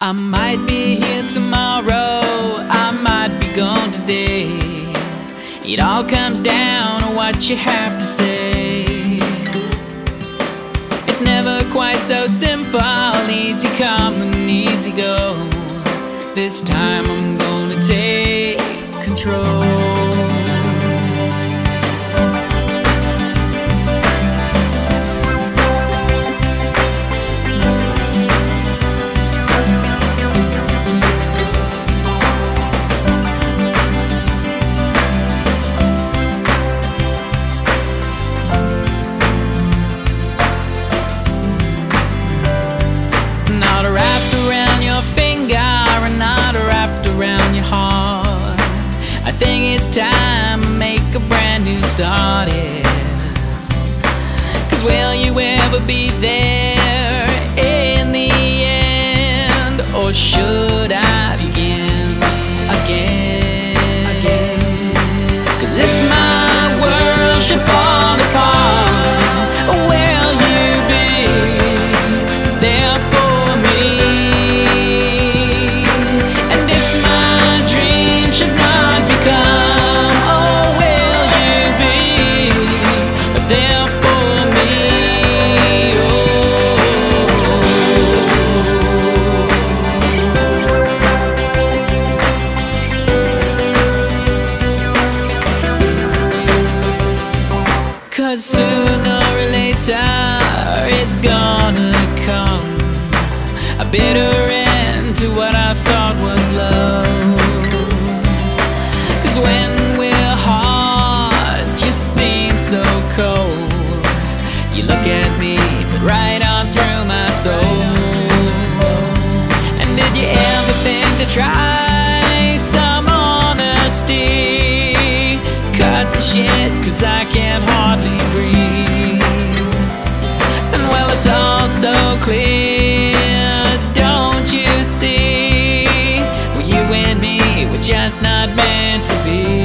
I might be here tomorrow, I might be gone today. It all comes down to what you have to say. It's never quite so simple, easy come and easy go. This time I'm gonna take control. Not wrapped around your finger and not wrapped around your heart. I think it's time to make a brand new start, yeah. 'Cause will you ever be there in the end? Or should I begin again? 'Cause if my world should fall apart, will you be there for me? And if my dream should not become, oh, will you be there for me? Oh. 'Cause sooner or later it's gonna come, a bitter end to what I thought was love. 'Cause when we're hard, just seems so cold. You look at me, but right on through my soul. And did you ever think to try some honesty? Cut the shit, 'cause I can't hardly breathe. And well, it's all so clear, don't you see? Well, you and me were just not meant to be.